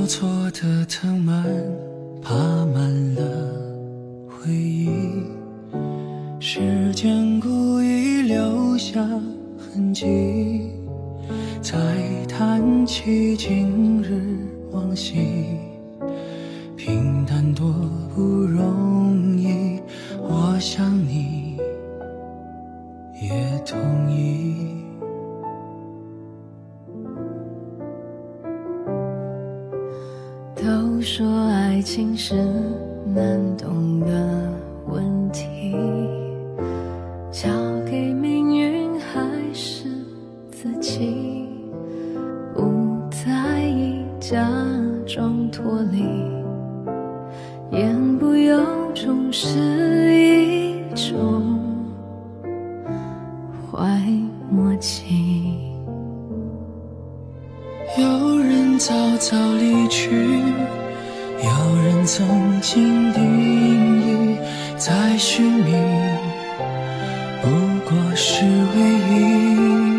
错的藤蔓爬满了回忆，时间故意留下痕迹，再谈起今日往昔，平淡多不容易，我想你也同意。 都说爱情是难懂的问题，交给命运还是自己，不在意假装脱离，言不由衷是一种坏默契。 有人早早离去，有人曾经定义，再寻觅不过是唯一。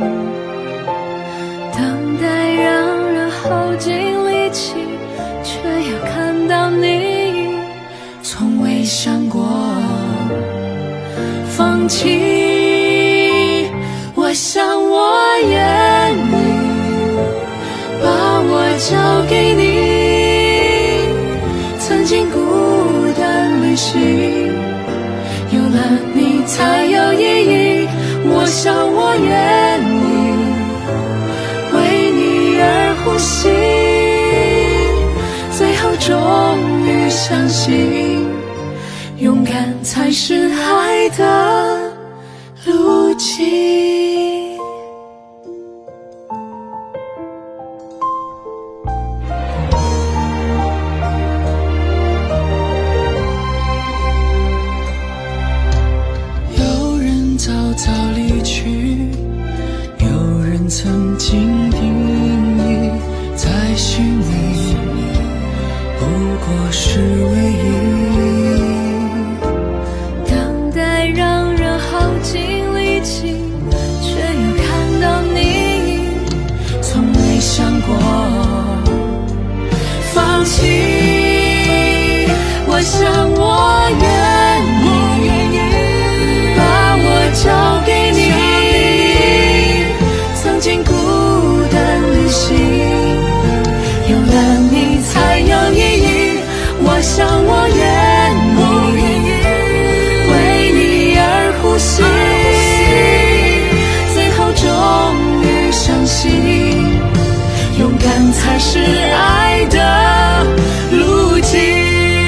等待让人耗尽力气，却要看到你， 从未想过放弃。我想我愿意把我交给你，曾经孤单旅行，有了你才有意义。我想我愿意为你而呼吸，最后终于相信，勇敢才是爱的路径。早早离去，有人曾经定义，再寻觅不过是唯一。 等待让人耗尽力气，却又看到你， 从未想过放弃。我想我愿意把我交给你，曾经孤单旅行，有了你才有意义。我想我愿意为你而呼吸，最后终于相信，勇敢才是爱的路径。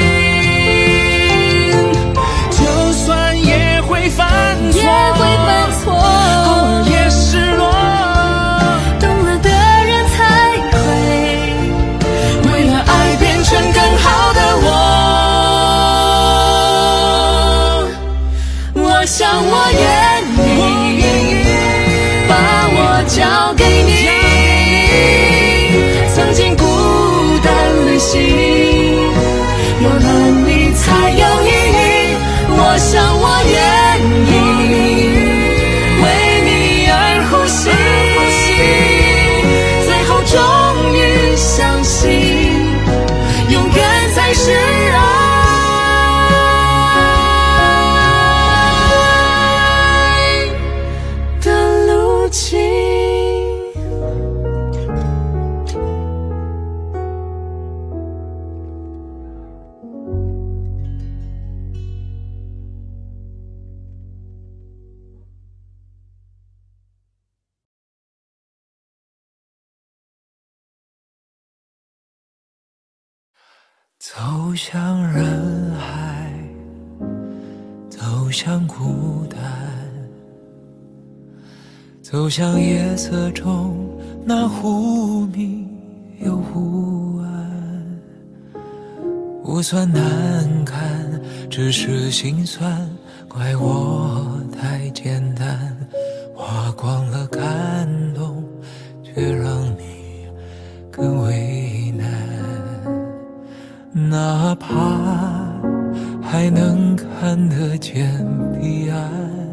我想我愿意把我交给你，曾经孤单旅行，有了你才有意义。我想我愿意为你而呼吸，最后终于相信，勇敢才是爱走向人海，走向孤单，走向夜色中那忽明又忽暗。不算难看，只是心酸，怪我太简单，花光了感动，却让你更为难。哪怕还能看得见彼岸，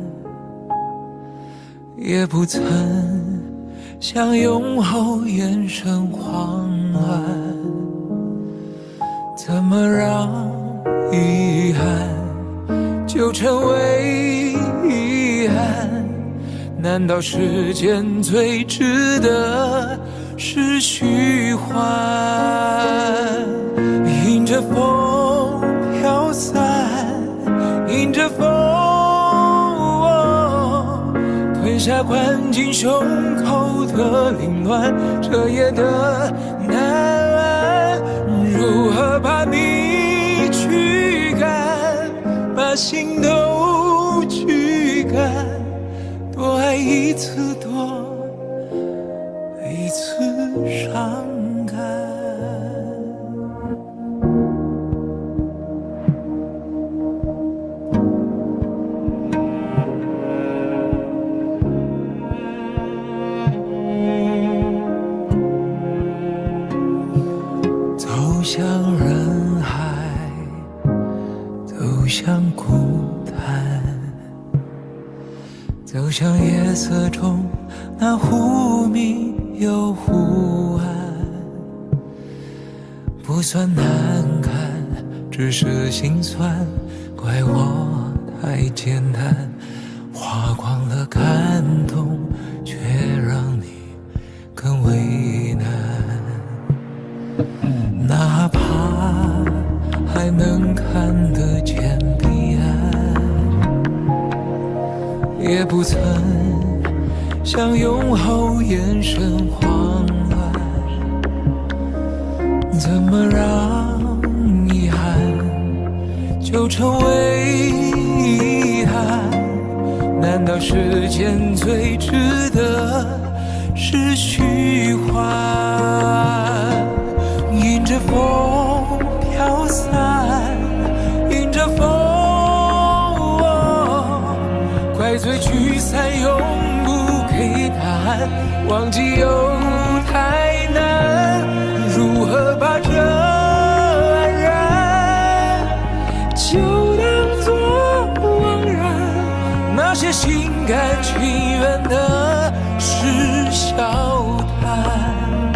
也不曾向永后眼神晃暗。 么让遗憾就成为遗憾？难道时间最值得是虚幻？迎着风飘散，迎着风吞下灌进胸口的凌乱，彻夜的难安，如何把你驱赶，把心都驱赶，多爱一次，多一次伤感。走向人海，走向孤单，走向夜色中那忽明又忽暗，不算难看，只是心酸，怪我太简单，花光了感动，却让你更为难。哪怕还能看得见彼岸，也不曾向永后眼神慌乱。怎么让遗憾就成为遗憾？难道时间最值得是虚幻？迎着风飘散，迎着风怪罪聚散永不给答案，忘记又太难，如何把这安然就当作枉然？那些心甘情愿的是笑谈。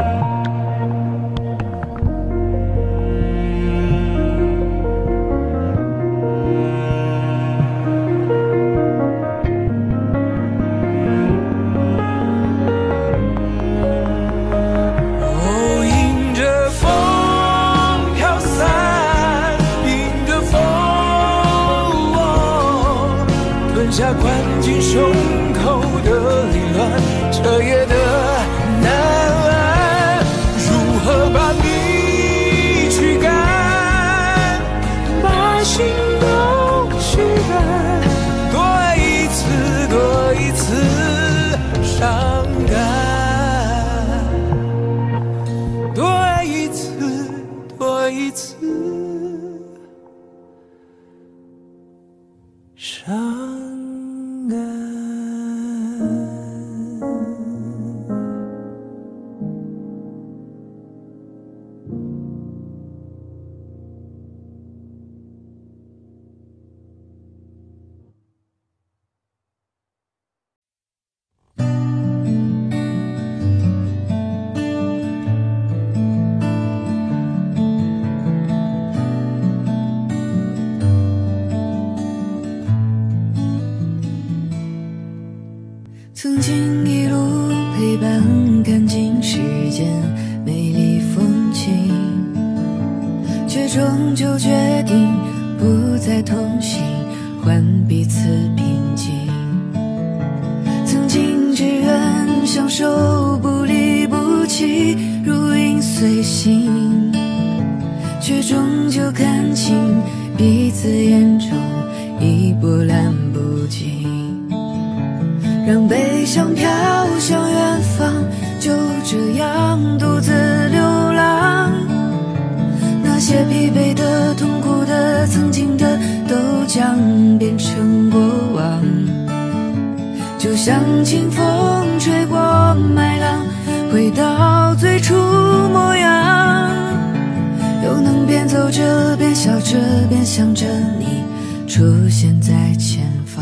下灌进胸口的凌乱，彻夜的难安，如何把你驱赶，把心都驱赶，多爱一次，多一次伤感，多爱一次，多一次伤感。 曾经一路陪伴，看尽世间美丽风景，却终究决定不再同行，换彼此平静。曾经只愿相守，不离不弃，如影随形，却终究看清彼此眼中已波澜不惊。让悲伤飘向远方，就这样独自流浪。那些疲惫的、痛苦的、曾经的，都将变成过往。就像清风吹过麦浪，回到最初模样。又能边走着边笑着边想着你，出现在前方。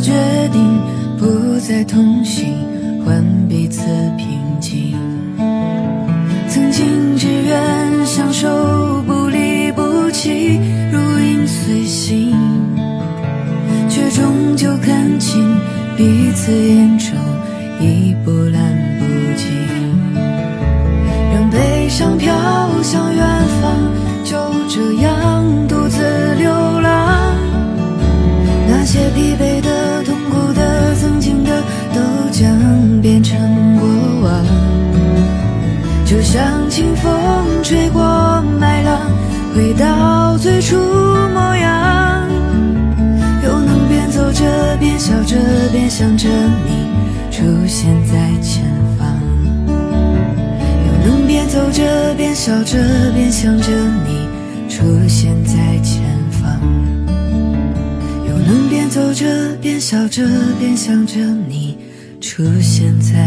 决定不再同行，换彼此平静。曾经只愿相守不离不弃，如影随形，却终究看清彼此眼中已波澜不惊。让悲伤飘向远方，就这样独自流浪。那些疲惫的、痛苦的、曾经的，都将变成过往。就像清风吹过麦浪，回到最初模样。又能边走着边笑着边想着你出现在前方，又能边走着边笑着边想着你出现在前方，又能边走着边笑着边想着你出现在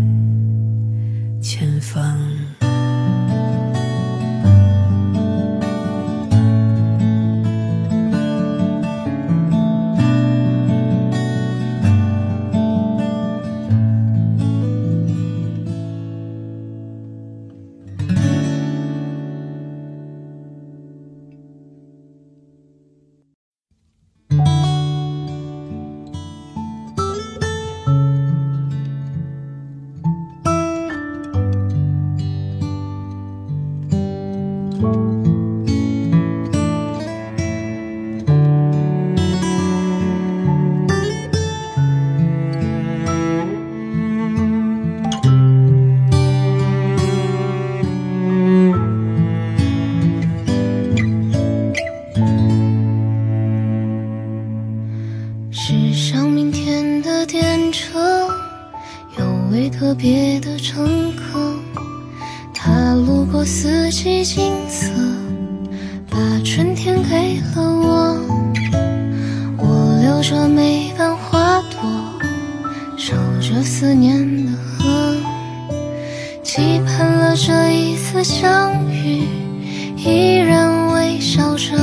前方。 驶上明天的电车，有位特别的乘客，他路过四季景色，把春天给了我。我留着每瓣花朵，守着思念的河，期盼了这一次相遇，依然微笑着。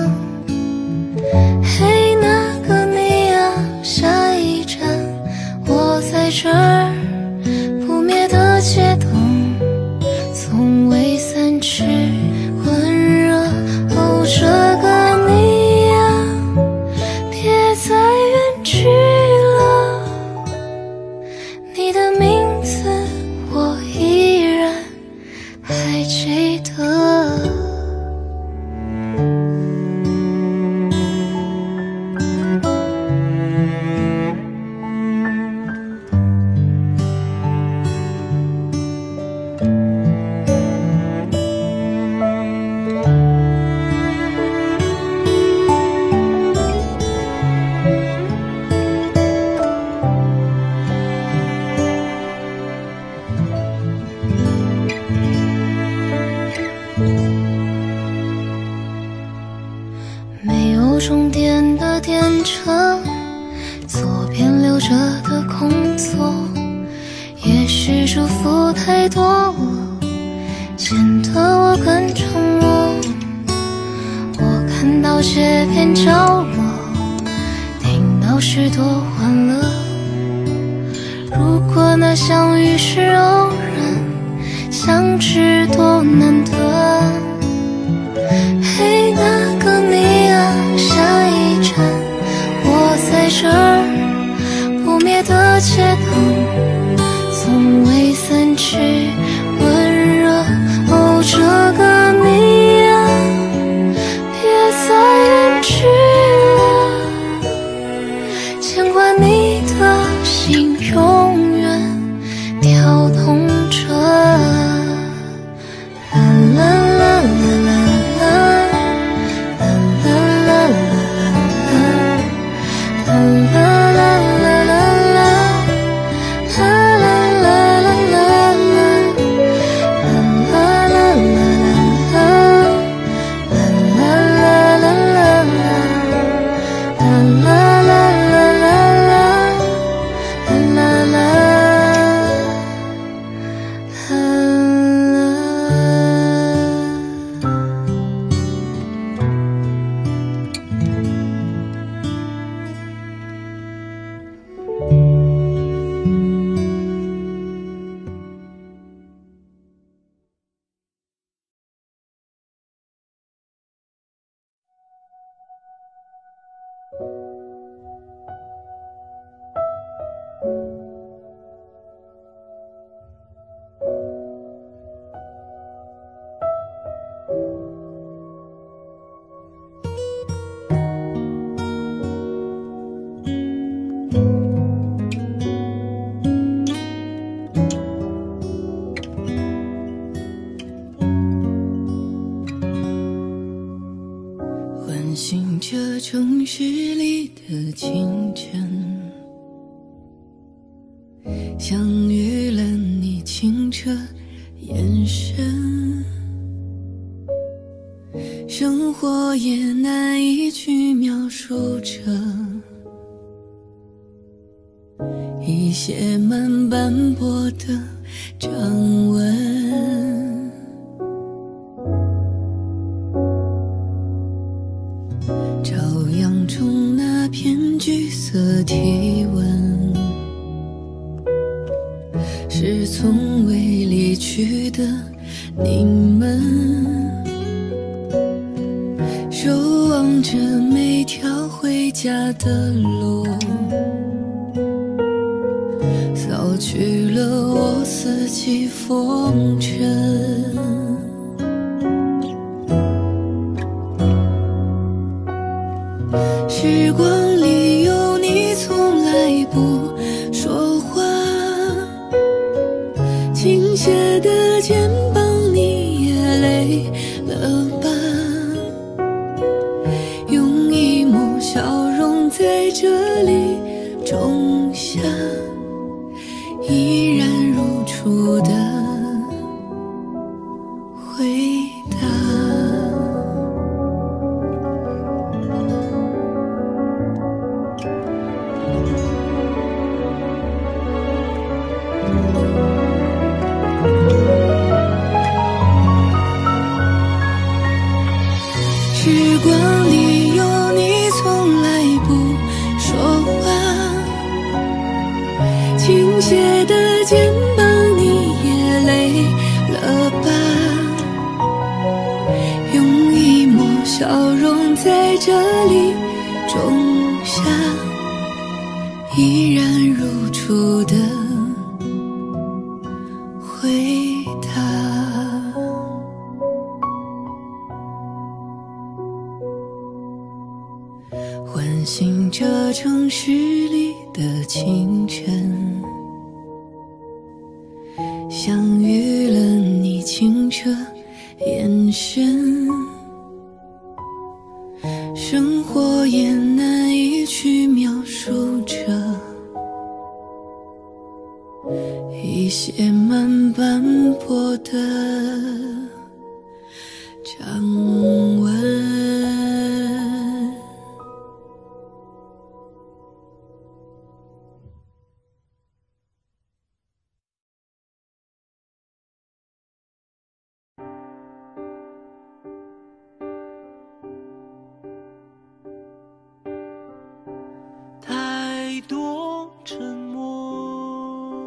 嘿，那个你啊，下一站我在这儿，不灭的街灯从未散去温热。哦，这个你啊，别再远去了，你的名字我依然还记得。没有终点的电车，左边留着的空座，也许祝福太多，显得我更沉默。我看到街边角落，听到许多欢乐。如果那相遇是偶然，相知多难得。嘿，那个你啊，下一站我在这儿，不灭的街灯从未散去温热。哦，这个你啊，别再远去了，牵挂你的心永远跳动着。啦啦啦唤醒这城市里的清晨，相遇了你清澈眼神，生活也难以去描述着一些慢斑驳的掌纹，朝阳中那片橘色体温，是从未离去的你们，守望着每条回家的路，扫去了我四季风尘。时光里有你从来不说话，倾斜的肩膀你也累了吧，用一抹笑容在这里种下依然如初的回答。时光里有你从来不说话，倾斜的肩膀你也累了吧，用一抹笑容在这里种下依然如初的回答。唤醒这城市里的清晨，相遇了你清澈眼神，生活也难以去描述着一些慢斑驳的掌纹。 太多沉默，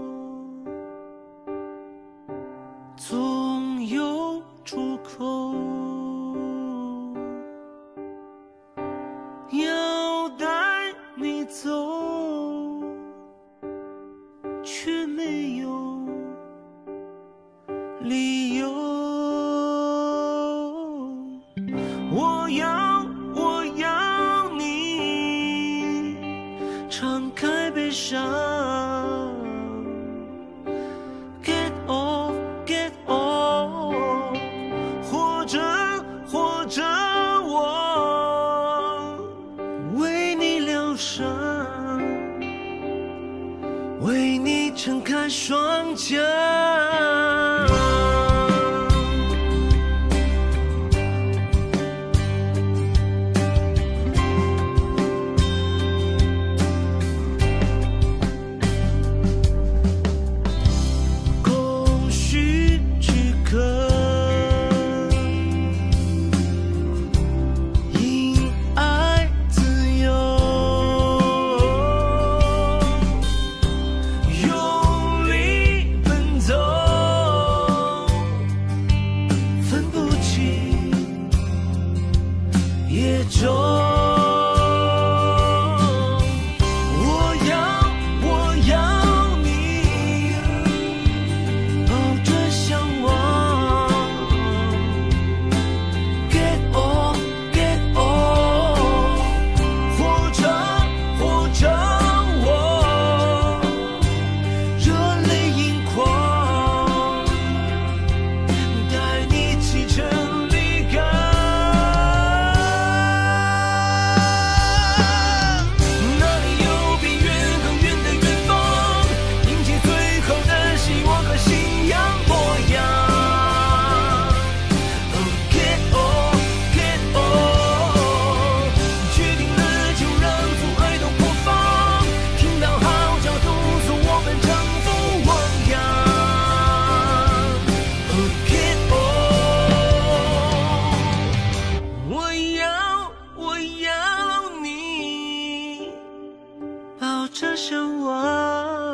总有出口，要带你走，却没有理由。我要你敞开悲伤 ，Get off, get off， 或者我为你疗伤，为你撑开双脚。 这是我